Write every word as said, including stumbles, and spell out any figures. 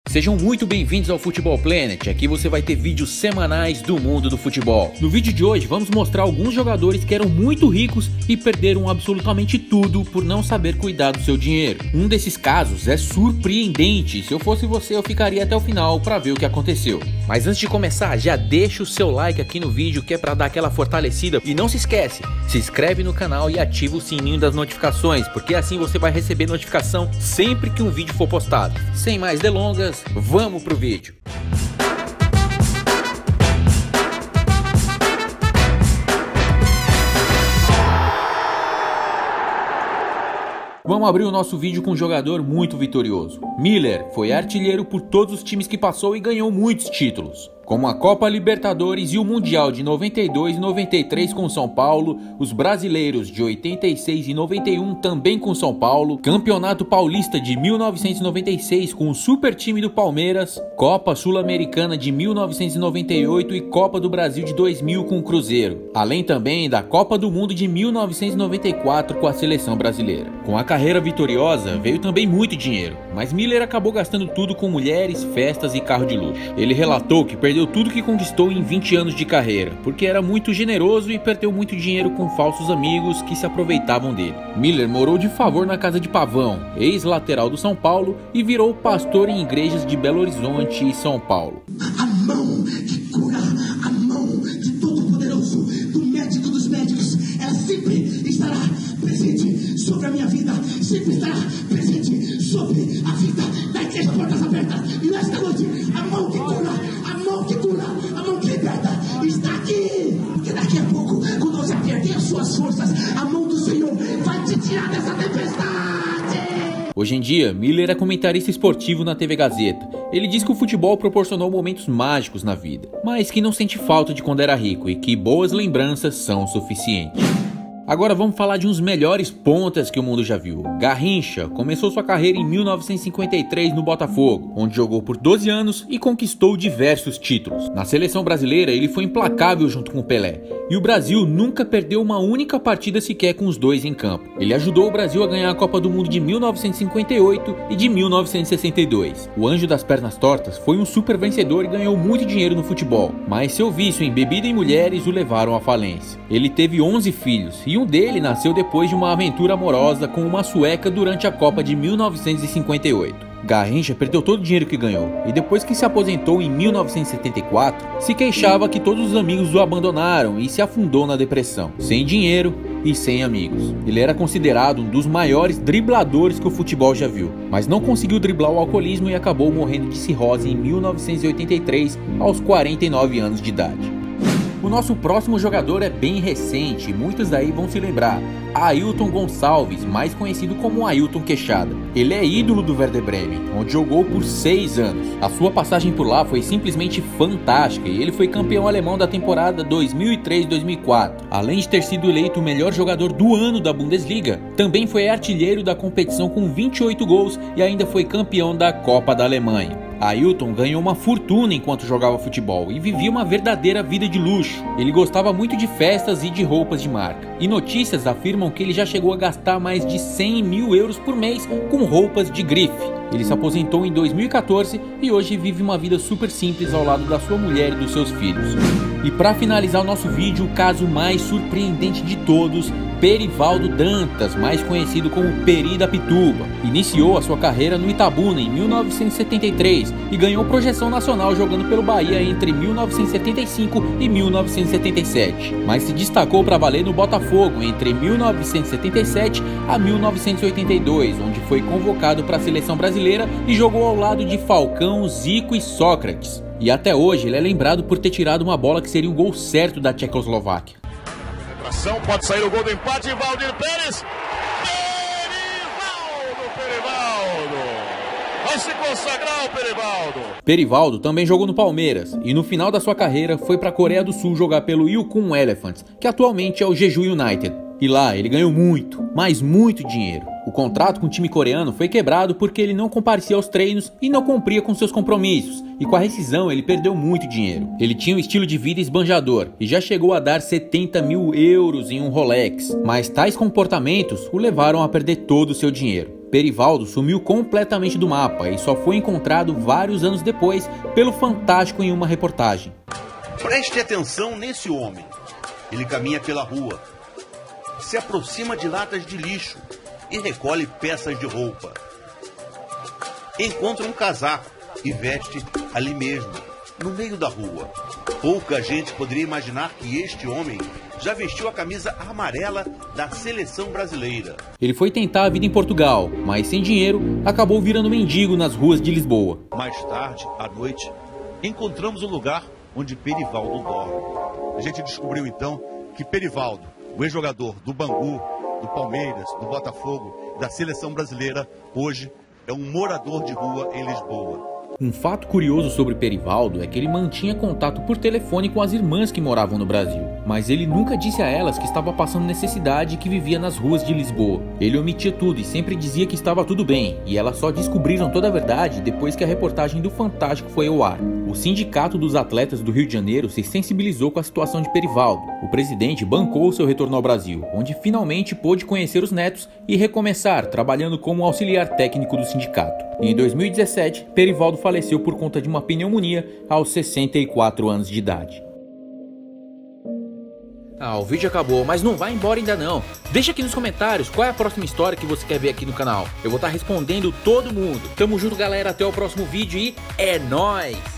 Sejam muito bem-vindos ao Futebol Planet, aqui você vai ter vídeos semanais do mundo do futebol. No vídeo de hoje vamos mostrar alguns jogadores que eram muito ricos e perderam absolutamente tudo por não saber cuidar do seu dinheiro. Um desses casos é surpreendente, se eu fosse você eu ficaria até o final para ver o que aconteceu. Mas antes de começar, já deixa o seu like aqui no vídeo que é para dar aquela fortalecida e não se esquece, se inscreve no canal e ativa o sininho das notificações, porque assim você vai receber notificação sempre que um vídeo for postado. Sem mais delongas, vamos pro vídeo. Vamos abrir o nosso vídeo com um jogador muito vitorioso. Miller foi artilheiro por todos os times que passou e ganhou muitos títulos, como a Copa Libertadores e o Mundial de noventa e dois e noventa e três com São Paulo, os brasileiros de oitenta e seis e noventa e um também com São Paulo, Campeonato Paulista de mil novecentos e noventa e seis com o super time do Palmeiras, Copa Sul-Americana de mil novecentos e noventa e oito e Copa do Brasil de dois mil com o Cruzeiro, além também da Copa do Mundo de mil novecentos e noventa e quatro com a seleção brasileira. Com a carreira vitoriosa veio também muito dinheiro, mas Miller acabou gastando tudo com mulheres, festas e carro de luxo. Ele relatou que perdeu tudo que conquistou em vinte anos de carreira, porque era muito generoso e perdeu muito dinheiro com falsos amigos que se aproveitavam dele. Miller morou de favor na casa de Pavão, ex-lateral do São Paulo, e virou pastor em igrejas de Belo Horizonte e São Paulo. A mão que cura, a mão de Todo-Poderoso, do médico dos médicos, ela sempre estará presente sobre a minha vida, sempre estará presente sobre a vida da Igreja Portas Abertas. E nesta noite, a mão que cura, a mão que cura, a mão que liberta, está aqui. Porque daqui a pouco, quando você perder as suas forças, a mão do Senhor vai te tirar dessa tempestade. Hoje em dia, Miller é comentarista esportivo na T V Gazeta. Ele diz que o futebol proporcionou momentos mágicos na vida, mas que não sente falta de quando era rico e que boas lembranças são suficientes. Agora vamos falar de uns melhores pontas que o mundo já viu. Garrincha começou sua carreira em mil novecentos e cinquenta e três no Botafogo, onde jogou por doze anos e conquistou diversos títulos. Na seleção brasileira ele foi implacável junto com o Pelé, e o Brasil nunca perdeu uma única partida sequer com os dois em campo. Ele ajudou o Brasil a ganhar a Copa do Mundo de mil novecentos e cinquenta e oito e de mil novecentos e sessenta e dois. O anjo das pernas tortas foi um super vencedor e ganhou muito dinheiro no futebol, mas seu vício em bebida e mulheres o levaram à falência. Ele teve onze filhos e um dele nasceu depois de uma aventura amorosa com uma sueca durante a Copa de mil novecentos e cinquenta e oito. Garrincha perdeu todo o dinheiro que ganhou e depois que se aposentou em mil novecentos e setenta e quatro, se queixava que todos os amigos o abandonaram e se afundou na depressão, sem dinheiro e sem amigos. Ele era considerado um dos maiores dribladores que o futebol já viu, mas não conseguiu driblar o alcoolismo e acabou morrendo de cirrose em mil novecentos e oitenta e três aos quarenta e nove anos de idade. O nosso próximo jogador é bem recente, muitos daí vão se lembrar. Ailton Gonçalves, mais conhecido como Ailton Queixada. Ele é ídolo do Werder Bremen, onde jogou por seis anos. A sua passagem por lá foi simplesmente fantástica e ele foi campeão alemão da temporada dois mil e três dois mil e quatro. Além de ter sido eleito o melhor jogador do ano da Bundesliga, também foi artilheiro da competição com vinte e oito gols e ainda foi campeão da Copa da Alemanha. Ailton ganhou uma fortuna enquanto jogava futebol e vivia uma verdadeira vida de luxo. Ele gostava muito de festas e de roupas de marca. E notícias afirmam que ele já chegou a gastar mais de cem mil euros por mês com roupas de grife. Ele se aposentou em dois mil e quatorze e hoje vive uma vida super simples ao lado da sua mulher e dos seus filhos. E para finalizar o nosso vídeo, o caso mais surpreendente de todos, Perivaldo Dantas, mais conhecido como Peri da Pituba. Iniciou a sua carreira no Itabuna em mil novecentos e setenta e três e ganhou projeção nacional jogando pelo Bahia entre mil novecentos e setenta e cinco e mil novecentos e setenta e sete, mas se destacou para valer no Botafogo entre mil novecentos e setenta e sete a mil novecentos e oitenta e dois, onde foi convocado para a seleção brasileira e jogou ao lado de Falcão, Zico e Sócrates. E até hoje ele é lembrado por ter tirado uma bola que seria um gol certo da Tchecoslováquia. Pode sair o gol do empate, Valdir Pérez. Perivaldo, Perivaldo. Vai se consagrar o Perivaldo. Perivaldo também jogou no Palmeiras e no final da sua carreira foi para a Coreia do Sul jogar pelo Yukon Elephants, que atualmente é o Jeju United. E lá ele ganhou muito, mas muito dinheiro. O contrato com o time coreano foi quebrado porque ele não comparecia aos treinos e não cumpria com seus compromissos, e com a rescisão ele perdeu muito dinheiro. Ele tinha um estilo de vida esbanjador e já chegou a dar setenta mil euros em um Rolex, mas tais comportamentos o levaram a perder todo o seu dinheiro. Perivaldo sumiu completamente do mapa e só foi encontrado vários anos depois pelo Fantástico em uma reportagem. Preste atenção nesse homem. Ele caminha pela rua, se aproxima de latas de lixo e recolhe peças de roupa. Encontra um casaco e veste ali mesmo, no meio da rua. Pouca gente poderia imaginar que este homem já vestiu a camisa amarela da seleção brasileira. Ele foi tentar a vida em Portugal, mas sem dinheiro, acabou virando mendigo nas ruas de Lisboa. Mais tarde, à noite, encontramos o lugar onde Perivaldo dorme. A gente descobriu então que Perivaldo, o ex-jogador do Bangu, do Palmeiras, do Botafogo, da seleção brasileira, hoje é um morador de rua em Lisboa. Um fato curioso sobre Perivaldo é que ele mantinha contato por telefone com as irmãs que moravam no Brasil, mas ele nunca disse a elas que estava passando necessidade e que vivia nas ruas de Lisboa. Ele omitia tudo e sempre dizia que estava tudo bem, e elas só descobriram toda a verdade depois que a reportagem do Fantástico foi ao ar. O Sindicato dos Atletas do Rio de Janeiro se sensibilizou com a situação de Perivaldo. O presidente bancou seu retorno ao Brasil, onde finalmente pôde conhecer os netos e recomeçar trabalhando como auxiliar técnico do sindicato. E em dois mil e dezessete, Perivaldo faleceu por conta de uma pneumonia aos sessenta e quatro anos de idade. Ah, o vídeo acabou, mas não vai embora ainda não. Deixa aqui nos comentários qual é a próxima história que você quer ver aqui no canal. Eu vou estar respondendo todo mundo. Tamo junto, galera, até o próximo vídeo e é nóis!